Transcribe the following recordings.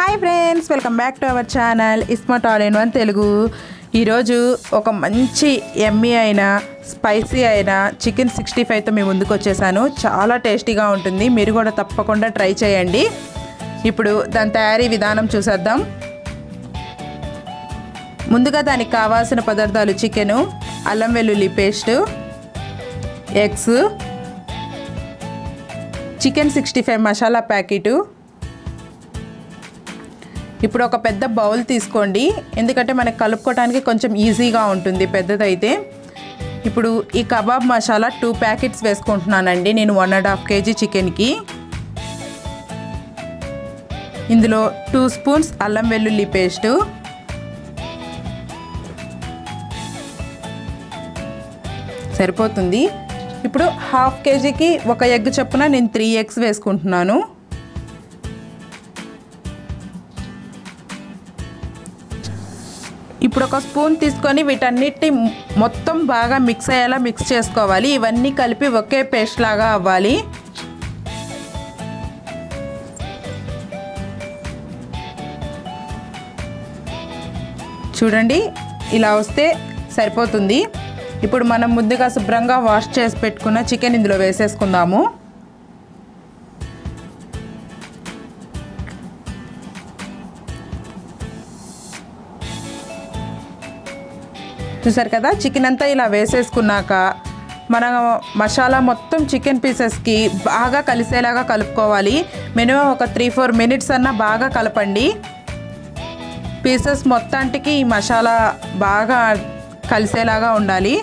Hi friends, welcome back to our channel iSmart All In One Telugu. ఈరోజు ఒక మంచి ఎమ్మీ అయిన స్పైసీ అయిన చికెన్ 65తో మీ ముందుకు వచ్చేసాను. చాలా టేస్టీగా ఉంటుంది, మీరు కూడా తప్పకుండా ట్రై చేయండి. ఇప్పుడు దాని తయారీ విధానం చూసేద్దాం. ముందుగా దానికి కావాల్సిన పదార్థాలు: చికెను, అల్లం వెల్లుల్లి paste, eggs, chicken 65 masala packet. ఇప్పుడు ఒక పెద్ద బౌల్ తీసుకోండి, ఎందుకంటే మనకు కలుపుకోవడానికి కొంచెం ఈజీగా ఉంటుంది పెద్దదైతే. ఇప్పుడు ఈ కబాబ్ మసాలా 2 ప్యాకెట్స్ వేసుకుంటున్నానండి నేను 1.5 kg చికెన్కి. ఇందులో 2 స్పూన్స్ అల్లం వెల్లుల్లి పేస్టు, సరిపోతుంది. ఇప్పుడు 1/2 kgకి 1 ఎగ్ చొప్పున నేను 3 eggs వేసుకుంటున్నాను. ఇప్పుడు ఒక స్పూన్ తీసుకొని వీటన్నిటిని మొత్తం బాగా మిక్స్ అయ్యేలా మిక్స్ చేసుకోవాలి. ఇవన్నీ కలిపి ఒకే పేస్ట్ లాగా అవ్వాలి. చూడండి, ఇలా వస్తే సరిపోతుంది. ఇప్పుడు మనం ముందుగా శుభ్రంగా వాష్ చేసి పెట్టుకున్న చికెన్ ఇందులో వేసేసుకుందాము. చూసారు కదా, చికెన్ అంతా ఇలా వేసేసుకున్నాక మన మసాలా మొత్తం చికెన్ పీసెస్కి బాగా కలిసేలాగా కలుపుకోవాలి. మినిమం ఒక 3-4 minutes అన్నా బాగా కలపండి. పీసెస్ మొత్తానికి ఈ మసాలా బాగా కలిసేలాగా ఉండాలి.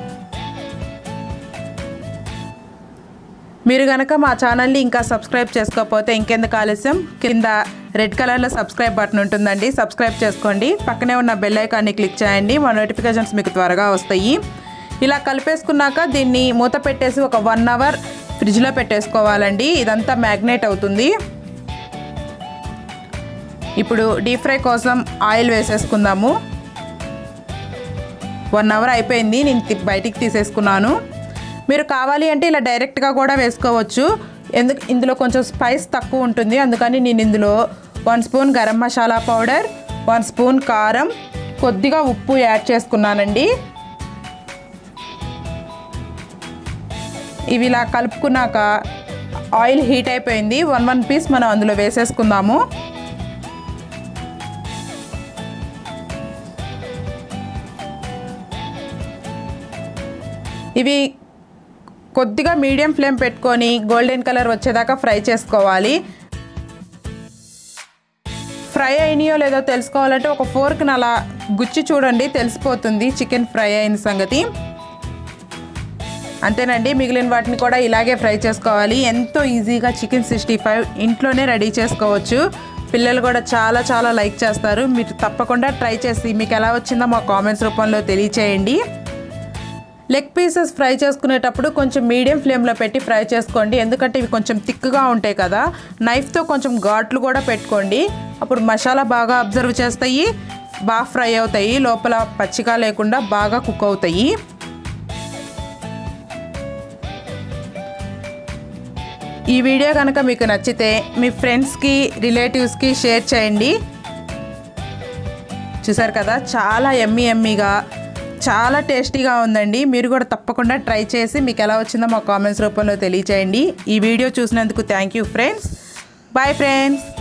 మీరు కనుక మా ఛానల్ని ఇంకా సబ్స్క్రైబ్ చేసుకోకపోతే ఇంకెందుకు ఆలస్యం, కింద రెడ్ కలర్లో సబ్స్క్రైబ్ బటన్ ఉంటుందండి, సబ్స్క్రైబ్ చేసుకోండి. పక్కనే ఉన్న బెల్ ఐకాన్ని క్లిక్ చేయండి, మా నోటిఫికేషన్స్ మీకు త్వరగా వస్తాయి. ఇలా కలిపేసుకున్నాక దీన్ని మూత పెట్టేసి ఒక 1 hour ఫ్రిడ్జ్లో పెట్టేసుకోవాలండి. ఇదంతా మ్యాగ్నేట్ అవుతుంది. ఇప్పుడు డీప్ ఫ్రై కోసం ఆయిల్ వేసేసుకుందాము. 1 hour అయిపోయింది, నేను బయటికి తీసేసుకున్నాను. మీరు కావాలి అంటే ఇలా డైరెక్ట్గా కూడా వేసుకోవచ్చు. ఇందులో కొంచెం స్పైస్ తక్కువ ఉంటుంది, అందుకని నేను ఇందులో 1 spoon garam masala powder, 1 spoon కారం, కొద్దిగా ఉప్పు యాడ్ చేసుకున్నానండి. ఇవి ఇలా కలుపుకున్నాక ఆయిల్ హీట్ అయిపోయింది. 1 పీస్ మనం అందులో వేసేసుకుందాము. ఇవి కొద్దిగా మీడియం ఫ్లేమ్ పెట్టుకొని గోల్డెన్ కలర్ వచ్చేదాకా ఫ్రై చేసుకోవాలి. ఫ్రై అయినాయో లేదో తెలుసుకోవాలంటే ఒక ఫోర్క్ని అలా గుచ్చి చూడండి, తెలిసిపోతుంది చికెన్ ఫ్రై అయిన సంగతి. అంతేనండి, మిగిలిన వాటిని కూడా ఇలాగే ఫ్రై చేసుకోవాలి. ఎంతో ఈజీగా చికెన్ 65 ఇంట్లోనే రెడీ చేసుకోవచ్చు. పిల్లలు కూడా చాలా చాలా లైక్ చేస్తారు. మీరు తప్పకుండా ట్రై చేసి మీకు ఎలా వచ్చిందో మా కామెంట్స్ రూపంలో తెలియచేయండి. లెగ్ పీసెస్ ఫ్రై చేసుకునేటప్పుడు కొంచెం మీడియం ఫ్లేమ్లో పెట్టి ఫ్రై చేసుకోండి, ఎందుకంటే ఇవి కొంచెం థిక్గా ఉంటాయి కదా. నైఫ్తో కొంచెం ఘాట్లు కూడా పెట్టుకోండి, అప్పుడు మసాలా బాగా అబ్జర్వ్ చేస్తాయి, బాగా ఫ్రై అవుతాయి, లోపల పచ్చిగా లేకుండా బాగా కుక్ అవుతాయి. ఈ వీడియో కనుక మీకు నచ్చితే మీ ఫ్రెండ్స్కి, రిలేటివ్స్కి షేర్ చేయండి. చూసారు కదా, చాలా ఎమ్మీగా చాలా టేస్టీగా ఉందండి. మీరు కూడా తప్పకుండా ట్రై చేసి మీకు ఎలా వచ్చిందో మా కామెంట్స్ రూపంలో తెలియచేయండి. ఈ వీడియో చూసినందుకు thank you friends. Bye friends.